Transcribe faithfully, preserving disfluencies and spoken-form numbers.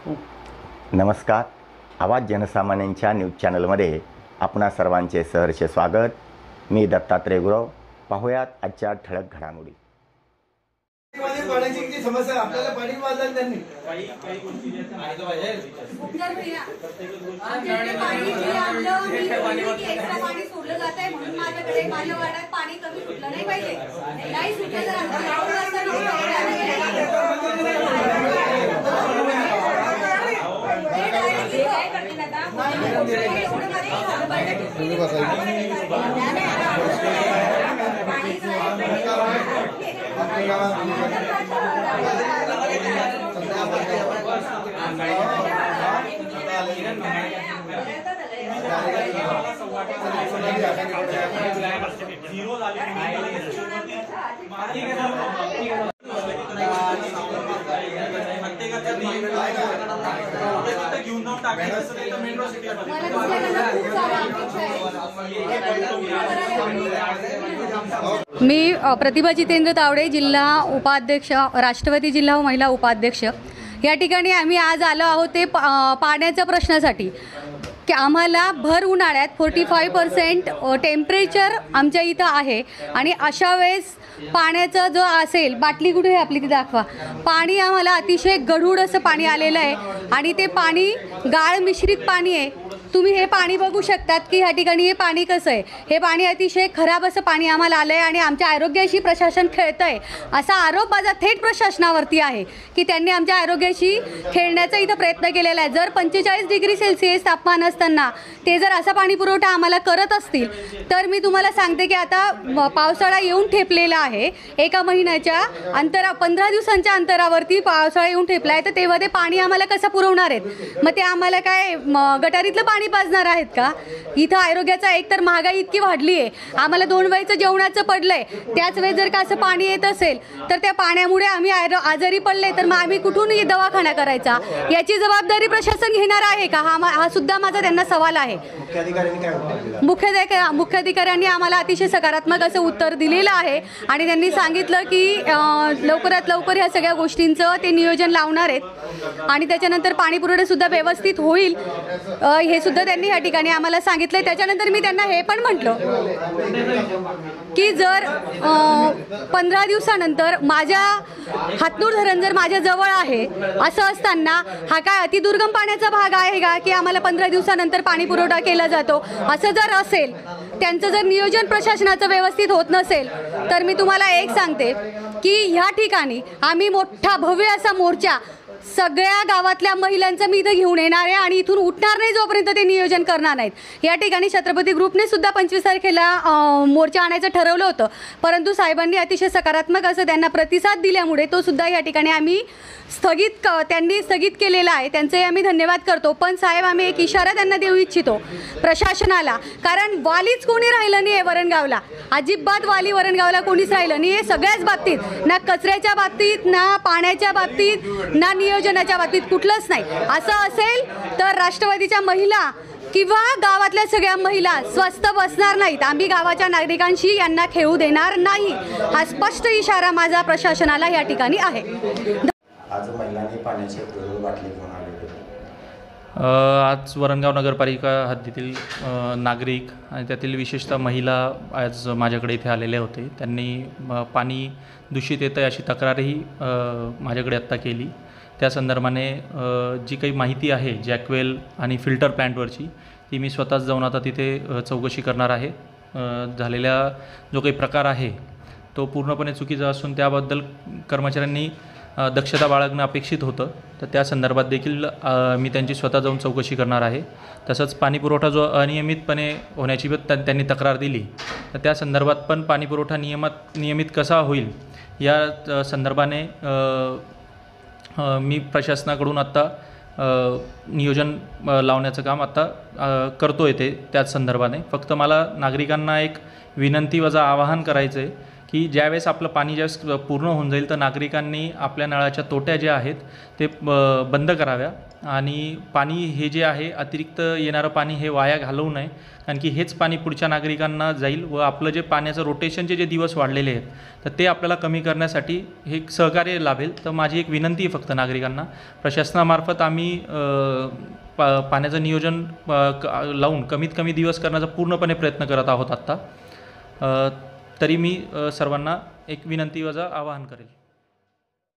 नमस्कार. आवाज जनसामान्यांच्या न्यूज चॅनलमध्ये आपणा सर्वांचे सहर्ष स्वागत. मी दत्तात्रय गुरव. पाहूयात आजच्या ठळक घडामोडी. पाण्याची जी समस्या आपल्याला पाणी वाजलं त्यांनी काही काही गोष्टी ज्या आहेत उत्तर भैया आमच्याकडे पाणी जे आणलं मी बोलली की एक्स्ट्रा पाणी सोडलं जात आहे म्हणून माझ्याकडे माझ्या वाड्यात पाणी कमी सुटलं नाही पाहिजे. नाही सुटलं तर आता गावात काय करतील आता घेऊन जाऊन टाकायचं मेन रोड सिटी मी प्रतिभा जितेंद्र तावडे, जिल्हा उपाध्यक्ष, राष्ट्रवादी जिल्हा महिला उपाध्यक्ष. या ठिकाणी आम्ही आज आलो आहोत ते पा पाण्याच्या प्रश्नासाठी की आम्हाला भर उन्हाळ्यात फोर्टी फाईव्ह पर्सेंट टेम्परेचर आमच्या इथं आहे आणि अशा वेळेस पाण्याचं जो असेल, बाटली कुठे आहे आपली ती दाखवा, पाणी आम्हाला अतिशय गढूळ असं पाणी आलेलं आहे आणि ते पाणी गाळ मिश्रित पाणी आहे. तुम्ही हे पाणी बघू शकतात की ह्या ठिकाणी हे पाणी कसं आहे. हे पाणी अतिशय खराब असं पाणी आम्हाला आलं आहे आणि आमच्या आरोग्याशी प्रशासन खेळतं आहे असा आरोप माझा थेट प्रशासनावरती आहे की त्यांनी आमच्या आरोग्याशी खेळण्याचा इथं प्रयत्न केलेला आहे. जर पंचेचाळीस डिग्री सेल्सिअस तापमान असताना ते जर असा पाणी पुरवठा आम्हाला करत असतील तर मी तुम्हाला सांगते की आता पावसाळा येऊन ठेपलेला आहे. एका महिन्याच्या अंतरा पंधरा दिवसांच्या अंतरावरती पावसाळा येऊन ठेपला आहे. तर तेव्हा ते पाणी आम्हाला कसं पुरवणार आहेत? मग ते आम्हाला काय गटारीतलं पाणी पाजणार आहेत का? इथं आरोग्याचा एकतर महागाई इतकी वाढली आहे, आम्हाला दोन वेळचं जेवणाचं पडलंय, त्याच वेळेस जर का असं पाणी येत असेल तर त्या पाण्यामुळे आम्ही आजारी पडले तर मग आम्ही कुठून दवाखाना करायचा? याची जबाबदारी प्रशासन घेणार आहे का? हा हा सुद्धा माझा त्यांना सवाल आहे. मुख्याधिकारी मुख्याधिकाऱ्यांनी आम्हाला अतिशय सकारात्मक असं उत्तर दिलेलं आहे आणि त्यांनी सांगितलं की लवकरात लवकर ह्या सगळ्या गोष्टींचं ते नियोजन लावणार आहेत आणि त्याच्यानंतर पाणी पुरवठा सुद्धा व्यवस्थित होईल हे सुद्धा त्यांनी या ठिकाणी आम्हाला सांगितलं. त्याच्यानंतर मी त्यांना हे पण म्हटलं की जर पंधरा दिवसानंतर माझ्या हातनूर धरण जर माझ्या जवळ आहे असं असताना हा काय अतिदुर्गम पाण्याचा भाग आहे का की आम्हाला पंधरा दिवसानंतर पाणी पुरवठा केला जातो? असं जर असेल, त्यांचं जर नियोजन प्रशासनाचं व्यवस्थित होत नसेल तर मी तुम्हाला एक सांगते की ह्या ठिकाणी आम्ही मोठा भव्य असा मोर्चा सगळ्या गावातल्या महिलांचं मी इथं घेऊन येणार आहे आणि इथून उठणार नाही जोपर्यंत ते नियोजन करणार नाहीत. या ठिकाणी छत्रपती ग्रुपने सुद्धा पंचवीस तारखेला मोर्चा आणायचं ठरवलं होतं, परंतु साहेबांनी अतिशय सकारात्मक असं त्यांना प्रतिसाद दिल्यामुळे तो सुद्धा या ठिकाणी आम्ही स्थगित त्यांनी स्थगित केलेला आहे. त्यांचे आम्ही धन्यवाद करतो. पण साहेब, आम्ही एक इशारा त्यांना देऊ इच्छितो प्रशासनाला, कारण वालीच कोणी राहिलं नाही आहे वरणगावला. अजिबात वाली वरणगावला कोणीच राहिलं नाही आहे सगळ्याच बाबतीत, ना कचऱ्याच्या बाबतीत, ना पाण्याच्या बाबतीत, ना नियोजनाच्या बाबतीत, कुठलंच नाही. असं असेल तर राष्ट्रवादीच्या महिला किंवा गावातल्या सगळ्या महिला स्वस्थ बसणार नाहीत. आम्ही गावाच्या नागरिकांशी यांना खेळू देणार नाही. हा स्पष्ट इशारा माझा प्रशासनाला या ठिकाणी आहे. आज महिलांनी पाण्याची बाटली घेऊन आले. आज वरणगाव नगरपालिका हद्दीतील नागरिक आणि त्यातील विशेषतः महिला आज माझ्याकडे इथे आलेले होते. त्यांनी पाणी दूषित येतं अशी तक्रारही माझ्याकडे आत्ता केली. त्या संदर्भाने जी काही माहिती आहे जॅकवेल आणि फिल्टर प्लॅन्टवरची ती मी स्वतःच जाऊन आता तिथे चौकशी करणार आहे. झालेला जो काही प्रकार आहे तो पूर्णपणे चुकीचा असून त्याबद्दल कर्मचाऱ्यांनी दक्षता बाळगणं अपेक्षित होतं. तर त्या संदर्भात देखील मी त्यांची स्वतः जाऊन चौकशी करणार आहे. तसंच पाणीपुरवठा जो अनियमितपणे होण्याची त्यांनी तक्रार दिली तर त्या संदर्भात पण पाणीपुरवठा नियमात नियमित कसा होईल या संदर्भाने मी प्रशासनाकडून आत्ता नियोजन लावण्याचं काम आत्ता करतो आहे. ते त्याच संदर्भाने फक्त मला नागरिकांना एक विनंती वजा आवाहन करायचं आहे की ज्यावेळेस आपलं पाणी ज्यावेळेस पूर्ण होऊन जाईल तर नागरिकांनी आपल्या नळाच्या तोट्या ज्या आहेत ते ब- बंद कराव्या आणि पाणी हे जे आहे अतिरिक्त येणारं पाणी हे वाया घालवू नये, कारण की हेच पाणी पुढच्या नागरिकांना जाईल व आपलं जे पाण्याचं रोटेशनचे जे दिवस वाढलेले आहेत तर ते आपल्याला कमी करण्यासाठी हे एक सहकार्य लाभेल. तर माझी एक विनंती आहे फक्त नागरिकांना, प्रशासनामार्फत आम्ही अ, पा पाण्याचं नियोजन अ, क लावून कमीत कमी दिवस करण्याचा पूर्णपणे प्रयत्न करत आहोत आत्ता. अ, तरी मी अ, सर्वांना एक विनंती वजा आवाहन करेल.